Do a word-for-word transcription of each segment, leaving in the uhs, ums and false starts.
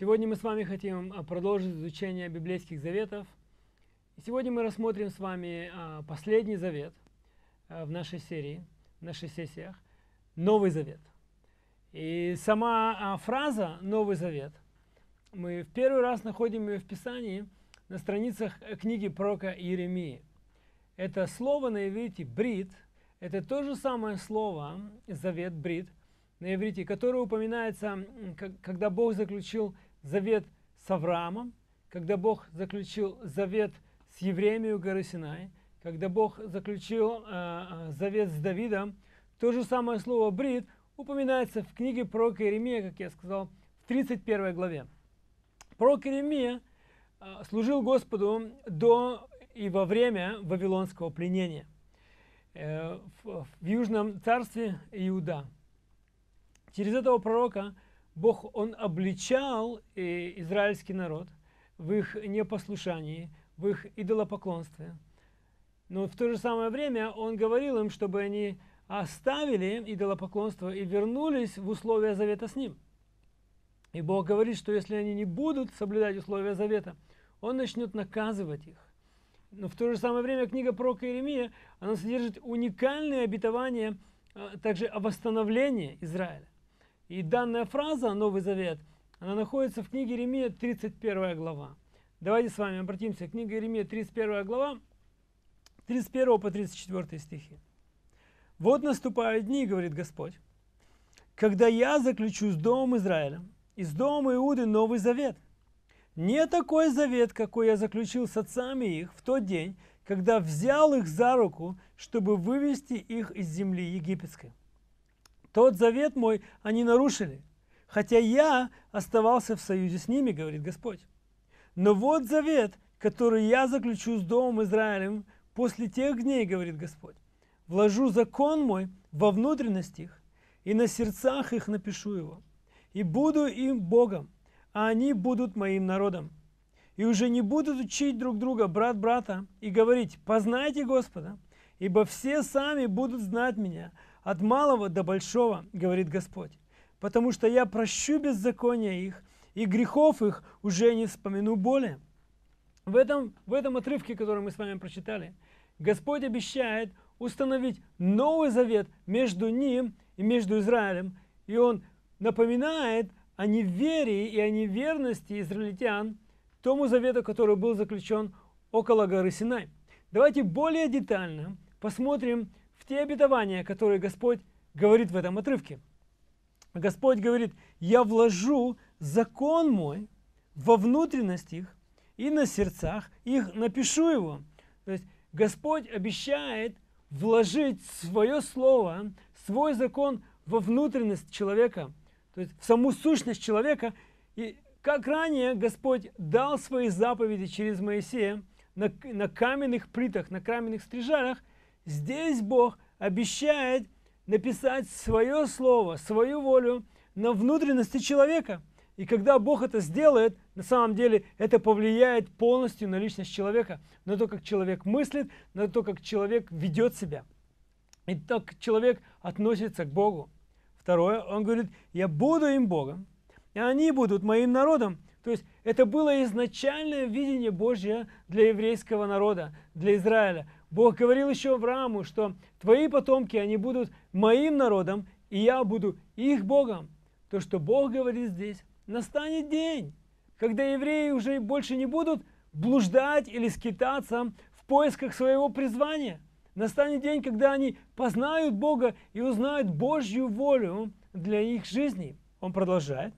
Сегодня мы с вами хотим продолжить изучение библейских заветов. И сегодня мы рассмотрим с вами последний завет в нашей серии, в наших сессиях, Новый Завет. И сама фраза «Новый Завет» мы в первый раз находим ее в Писании на страницах книги пророка Иеремии. Это слово на иврите «брит», это то же самое слово «завет», «брит», на иврите, которое упоминается, когда Бог заключил завет с Авраамом, когда Бог заключил завет с евреями у горы Синай, когда Бог заключил э, завет с Давидом. То же самое слово «брит» упоминается в книге пророка Иеремия, как я сказал, в тридцать первой главе. Пророк Иеремия э, служил Господу до и во время вавилонского пленения э, в, в Южном царстве Иуда. Через этого пророка Бог, Он обличал э, израильский народ в их непослушании, в их идолопоклонстве. Но в то же самое время Он говорил им, чтобы они оставили идолопоклонство и вернулись в условия завета с Ним. И Бог говорит, что если они не будут соблюдать условия завета, Он начнет наказывать их. Но в то же самое время книга пророка Иеремия, она содержит уникальные обетования а, также о восстановлении Израиля. И данная фраза «Новый Завет», она находится в книге Иеремия, тридцать первая глава. Давайте с вами обратимся. Книга Иеремия, тридцать первая глава, тридцать первый по тридцать четвёртый стихи. «Вот наступают дни, говорит Господь, когда я заключу с домом Израиля и с домом Иуды Новый Завет. Не такой завет, какой я заключил с отцами их в тот день, когда взял их за руку, чтобы вывести их из земли египетской. Тот завет мой они нарушили, хотя я оставался в союзе с ними, говорит Господь. Но вот завет, который я заключу с домом Израилем после тех дней, говорит Господь. Вложу закон мой во внутренность их, и на сердцах их напишу его. И буду им Богом, а они будут моим народом. И уже не будут учить друг друга, брат брата, и говорить: познайте Господа, ибо все сами будут знать меня, от малого до большого, говорит Господь, потому что я прощу беззакония их, и грехов их уже не вспомину более». В этом, в этом отрывке, который мы с вами прочитали, Господь обещает установить новый завет между ним и между Израилем, и Он напоминает о неверии и о неверности израильтян тому завету, который был заключен около горы Синай. Давайте более детально посмотрим в те обетования, которые Господь говорит в этом отрывке. Господь говорит: «Я вложу закон мой во внутренность их, и на сердцах их напишу его». То есть Господь обещает вложить свое слово, свой закон во внутренность человека, то есть в саму сущность человека. И как ранее Господь дал свои заповеди через Моисея на, на каменных плитах, на каменных скрижалях, здесь Бог обещает написать свое слово, свою волю на внутренности человека. И когда Бог это сделает, на самом деле это повлияет полностью на личность человека, на то, как человек мыслит, на то, как человек ведет себя, и то, как человек относится к Богу. Второе, он говорит: «Я буду им Богом, и они будут моим народом». То есть это было изначальное видение Божье для еврейского народа, для Израиля. Бог говорил еще Аврааму, что твои потомки, они будут моим народом, и я буду их Богом. То, что Бог говорит здесь: настанет день, когда евреи уже больше не будут блуждать или скитаться в поисках своего призвания. Настанет день, когда они познают Бога и узнают Божью волю для их жизни. Он продолжает: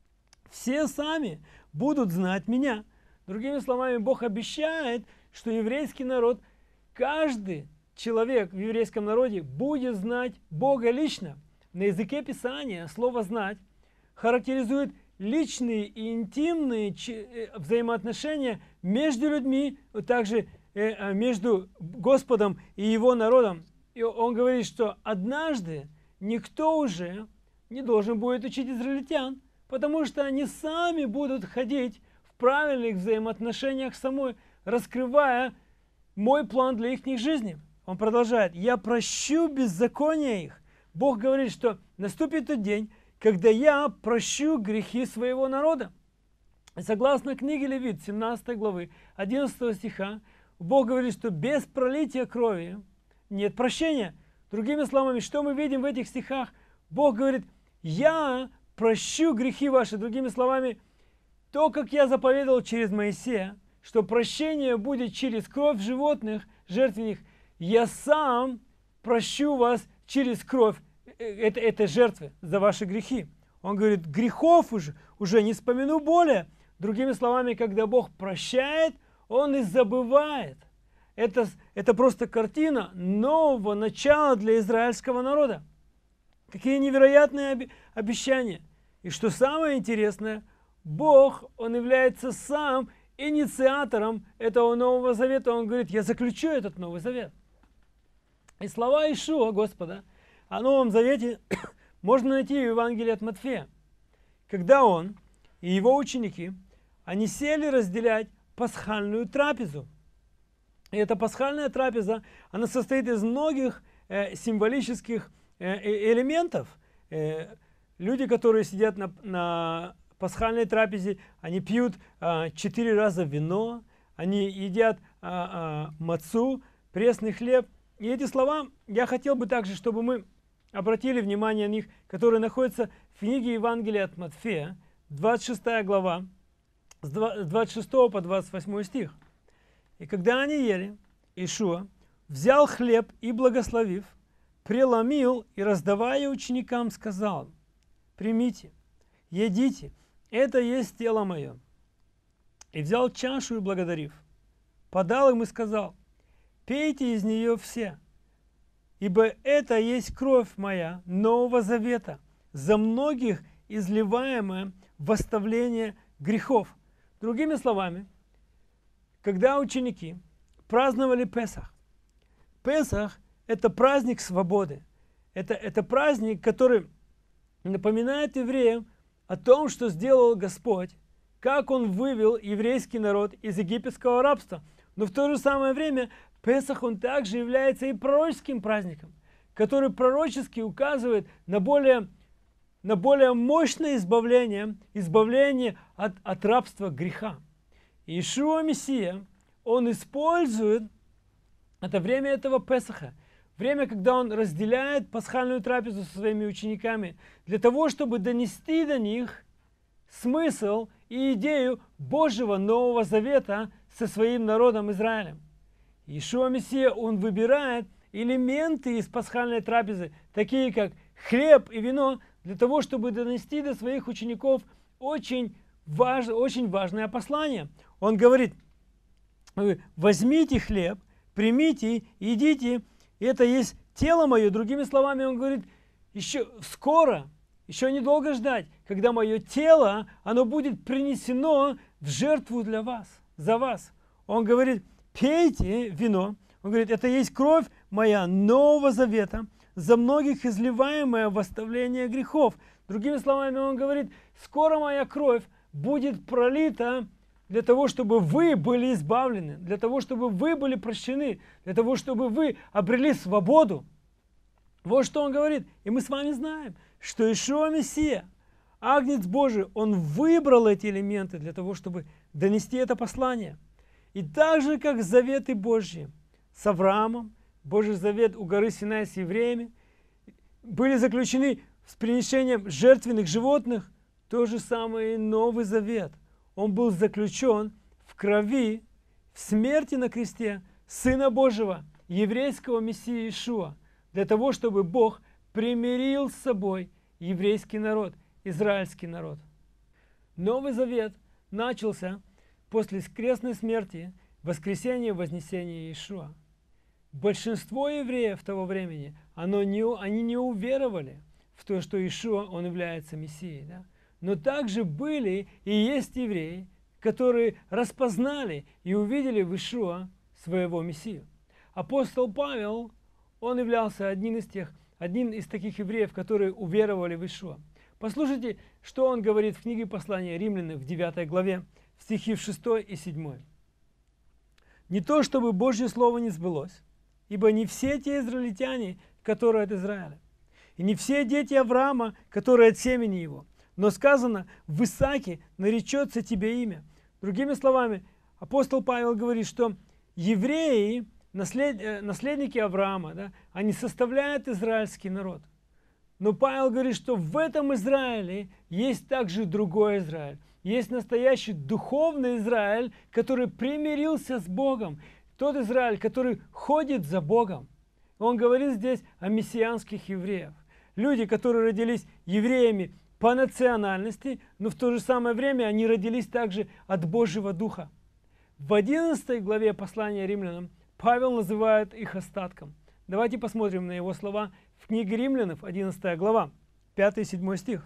«Все сами будут знать меня». Другими словами, Бог обещает, что еврейский народ, каждый человек в еврейском народе будет знать Бога лично. На языке Писания слово «знать» характеризует личные и интимные взаимоотношения между людьми, а также между Господом и Его народом. И Он говорит, что однажды никто уже не должен будет учить израильтян, потому что они сами будут ходить в правильных взаимоотношениях со мной, раскрывая мой план для их жизни. Он продолжает: «Я прощу беззакония их». Бог говорит, что наступит тот день, когда я прощу грехи своего народа. И согласно книге Левит, семнадцатой главы, одиннадцатого стиха, Бог говорит, что без пролития крови нет прощения. Другими словами, что мы видим в этих стихах? Бог говорит, я прощу грехи ваши. Другими словами, то, как я заповедовал через Моисея, что прощение будет через кровь животных, жертвенных, я сам прощу вас через кровь этой, этой жертвы за ваши грехи. Он говорит, грехов уже, уже не вспомину более. Другими словами, когда Бог прощает, Он и забывает. Это, это просто картина нового начала для израильского народа. Какие невероятные обещания. И что самое интересное, Бог, Он является сам инициатором этого Нового Завета. Он говорит, я заключу этот Новый Завет. И слова Иешуа, Господа, о Новом Завете можно найти в Евангелии от Матфея. Когда Он и Его ученики, они сели разделять пасхальную трапезу. И эта пасхальная трапеза, она состоит из многих э, символических э, элементов. Э, люди, которые сидят на, на пасхальной трапезе, они пьют э, четыре раза вино, они едят э, э, мацу, пресный хлеб. И эти слова я хотел бы также, чтобы мы обратили внимание на них, которые находятся в книге Евангелия от Матфея, двадцать шестая глава, с двадцать шестого по двадцать восьмой стих. И когда они ели, Иешуа взял хлеб и, благословив, преломил и, раздавая ученикам, сказал, примите, едите, это есть тело мое. И взял чашу и, благодарив, подал им и сказал, пейте из нее все, ибо это есть кровь моя Нового Завета, за многих изливаемая в оставление грехов. Другими словами, когда ученики праздновали Песах, Песах – это праздник свободы. Это, это праздник, который напоминает евреям о том, что сделал Господь, как Он вывел еврейский народ из египетского рабства. Но в то же самое время Песах, он также является и пророческим праздником, который пророчески указывает на более, на более мощное избавление, избавление от, от рабства греха. Иешуа Мессия, Он использует это время этого Песаха, время, когда Он разделяет пасхальную трапезу со своими учениками, для того, чтобы донести до них смысл и идею Божьего Нового Завета со своим народом Израилем. Иешуа Мессия, Он выбирает элементы из пасхальной трапезы, такие как хлеб и вино, для того, чтобы донести до своих учеников очень, важ, очень важное послание. Он говорит, возьмите хлеб, примите, едите, это есть тело мое. Другими словами, Он говорит, еще скоро, еще недолго ждать, когда мое тело, оно будет принесено в жертву для вас, за вас. Он говорит, пейте вино. Он говорит, это есть кровь моя Нового Завета, за многих изливаемая в оставление грехов. Другими словами, Он говорит, скоро моя кровь будет пролита для того, чтобы вы были избавлены, для того, чтобы вы были прощены, для того, чтобы вы обрели свободу. Вот что Он говорит. И мы с вами знаем, что Иешуа Мессия, Агнец Божий, Он выбрал эти элементы для того, чтобы донести это послание. И так же, как заветы Божьи с Авраамом, Божий завет у горы Синай с евреями, были заключены с принесением жертвенных животных, то же самое и Новый Завет. Он был заключен в крови, в смерти на кресте Сына Божьего, еврейского Мессии Иешуа, для того, чтобы Бог примирил с собой еврейский народ, израильский народ. Новый Завет начался после крестной смерти, воскресения и вознесения Иешуа. Большинство евреев того времени, оно не, они не уверовали в то, что Иешуа, Он является Мессией. Да? Но также были и есть евреи, которые распознали и увидели в Иешуа своего Мессию. Апостол Павел, он являлся одним из тех, одним из таких евреев, которые уверовали в Иешуа. Послушайте, что он говорит в книге послания Римлянам в девятой главе, в стихи шестой и седьмой. «Не то, чтобы Божье Слово не сбылось, ибо не все те израильтяне, которые от Израиля, и не все дети Авраама, которые от семени его, Но сказано, в Исааке наречется тебе имя. Другими словами, апостол Павел говорит, что евреи, наслед... наследники Авраама, да, они составляют израильский народ. Но Павел говорит, что в этом Израиле есть также другой Израиль. Есть настоящий духовный Израиль, который примирился с Богом. Тот Израиль, который ходит за Богом. Он говорит здесь о мессианских евреях. Люди, которые родились евреями по национальности, но в то же самое время они родились также от Божьего Духа. В одиннадцатой главе послания Римлянам Павел называет их остатком. Давайте посмотрим на его слова в книге Римлянов, одиннадцатая глава, пятый-седьмой стих.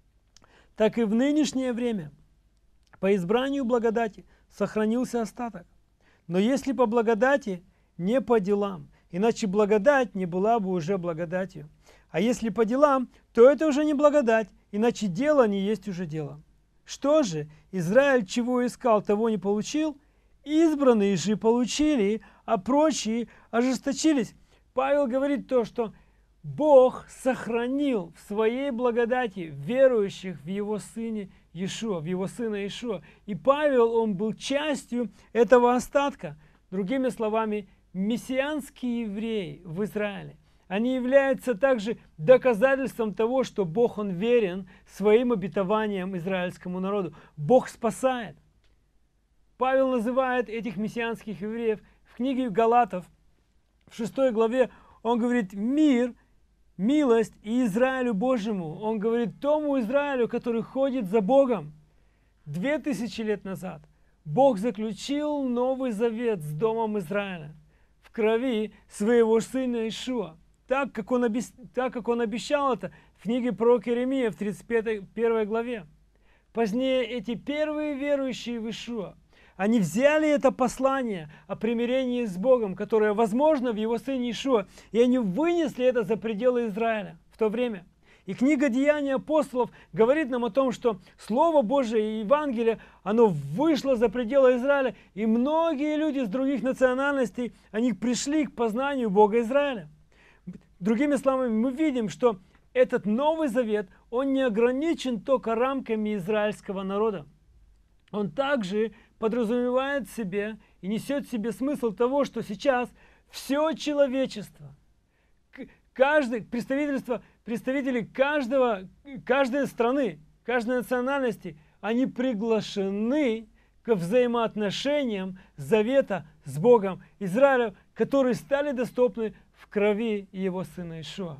«Так и в нынешнее время по избранию благодати сохранился остаток. Но если по благодати, не по делам, иначе благодать не была бы уже благодатью. А если по делам, то это уже не благодать, иначе дело не есть уже дело. Что же, Израиль чего искал, того не получил? Избранные же получили, а прочие ожесточились». Павел говорит то, что Бог сохранил в своей благодати верующих в Его Сыне Иешуа, в Его Сына Иешуа. И Павел, он был частью этого остатка. Другими словами, мессианские евреи в Израиле, они являются также доказательством того, что Бог, Он верен своим обетованиям израильскому народу. Бог спасает. Павел называет этих мессианских евреев в книге Галатов, в шестой главе, он говорит: мир, милость и Израилю Божьему. Он говорит тому Израилю, который ходит за Богом. Две тысячи лет назад Бог заключил новый завет с домом Израиля в крови своего сына Иешуа. Так как он, обе... так как он обещал это в книге пророка Иеремии в тридцать первой главе. Позднее эти первые верующие в Иешуа, они взяли это послание о примирении с Богом, которое возможно в Его Сыне Иешуа, и они вынесли это за пределы Израиля в то время. И книга Деяний апостолов говорит нам о том, что Слово Божие и Евангелие, оно вышло за пределы Израиля, и многие люди с других национальностей, они пришли к познанию Бога Израиля. Другими словами, мы видим, что этот Новый Завет, он не ограничен только рамками израильского народа. Он также подразумевает в себе и несет в себе смысл того, что сейчас все человечество, каждый, представительство, представители каждого, каждой страны, каждой национальности, они приглашены к взаимоотношениям завета с Богом Израиля, которые стали доступны в крови Его Сына Иешуа.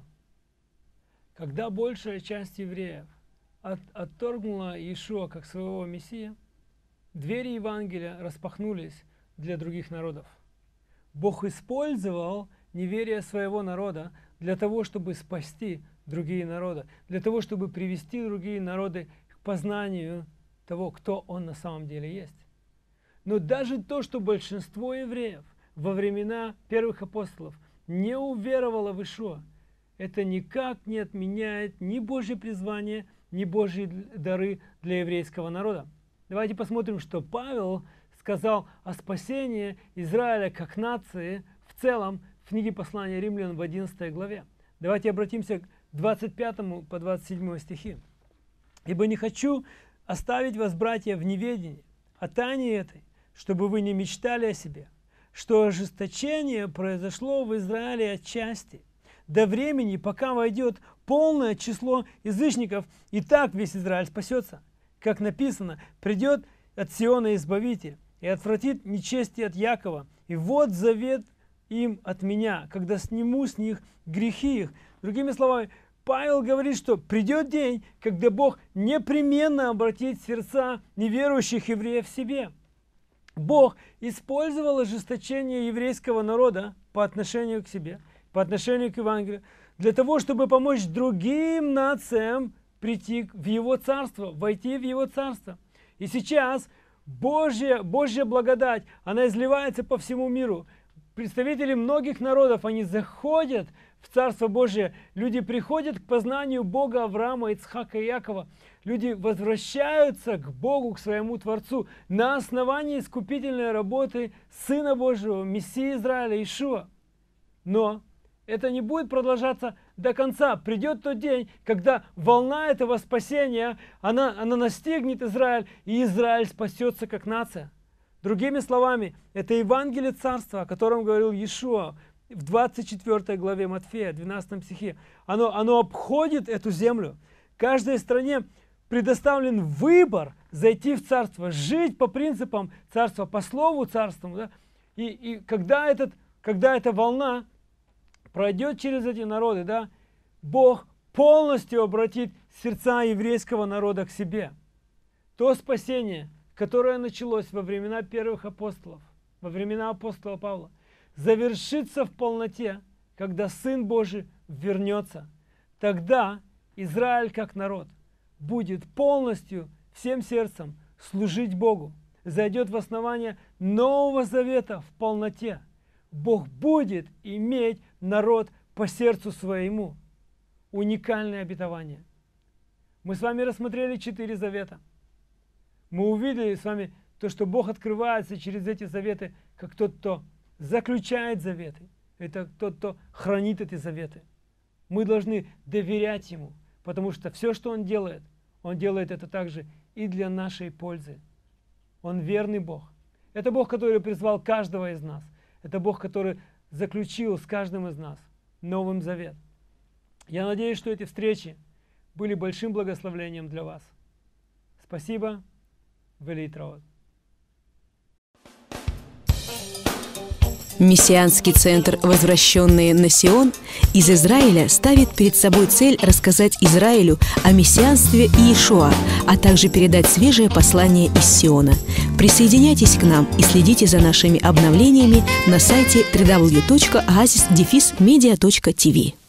Когда большая часть евреев от, отторгнула Иешуа как своего Мессия, двери Евангелия распахнулись для других народов. Бог использовал неверие своего народа для того, чтобы спасти другие народы, для того, чтобы привести другие народы к познанию того, кто Он на самом деле есть. Но даже то, что большинство евреев во времена первых апостолов не уверовало в Иешуа, это никак не отменяет ни Божье призвание, ни Божьи дары для еврейского народа. Давайте посмотрим, что Павел сказал о спасении Израиля как нации в целом в книге послания Римлян в одиннадцатой главе. Давайте обратимся к двадцать пятому по двадцать седьмой стихи. «Ибо не хочу оставить вас, братья, в неведении о тайне этой, чтобы вы не мечтали о себе, что ожесточение произошло в Израиле отчасти, до времени, пока войдет полное число язычников, и так весь Израиль спасется. Как написано, придет от Сиона Избавитель и отвратит нечестие от Якова. И вот завет им от меня, когда сниму с них грехи их». Другими словами, Павел говорит, что придет день, когда Бог непременно обратит сердца неверующих евреев в себе. Бог использовал ожесточение еврейского народа по отношению к себе, по отношению к Евангелию, для того, чтобы помочь другим нациям прийти в Его Царство, войти в Его Царство. И сейчас Божья, Божья благодать, она изливается по всему миру. Представители многих народов, они заходят в Царство Божие. Люди приходят к познанию Бога Авраама, Ицхака и Якова. Люди возвращаются к Богу, к своему Творцу на основании искупительной работы Сына Божьего, Мессии Израиля, Иешуа. Но это не будет продолжаться до конца. Придет тот день, когда волна этого спасения, она, она настигнет Израиль, и Израиль спасется как нация. Другими словами, это Евангелие Царства, о котором говорил Иешуа в двадцать четвёртой главе Матфея, двенадцатом стихе. Оно, оно обходит эту землю. Каждой стране предоставлен выбор зайти в Царство, жить по принципам Царства, по Слову Царству. Да? И, и когда, этот, когда эта волна пройдет через эти народы, да, Бог полностью обратит сердца еврейского народа к себе. То спасение, которое началось во времена первых апостолов, во времена апостола Павла, завершится в полноте, когда Сын Божий вернется. Тогда Израиль как народ будет полностью, всем сердцем служить Богу, зайдет в основание Нового Завета в полноте. Бог будет иметь народ по сердцу своему. Уникальное обетование. Мы с вами рассмотрели четыре завета. Мы увидели с вами то, что Бог открывается через эти заветы, как тот, кто заключает заветы. Это тот, кто хранит эти заветы. Мы должны доверять Ему, потому что все, что Он делает, Он делает это также и для нашей пользы. Он верный Бог. Это Бог, который призвал каждого из нас. Это Бог, который заключил с каждым из нас Новым Завет. Я надеюсь, что эти встречи были большим благословением для вас. Спасибо. Велитраот. Мессианский центр «Возвращенные на Сион» из Израиля ставит перед собой цель рассказать Израилю о мессианстве Иешуа, а также передать свежее послание из Сиона. Присоединяйтесь к нам и следите за нашими обновлениями на сайте дабл ю дабл ю дабл ю точка оазис дефис медиа точка ти ви.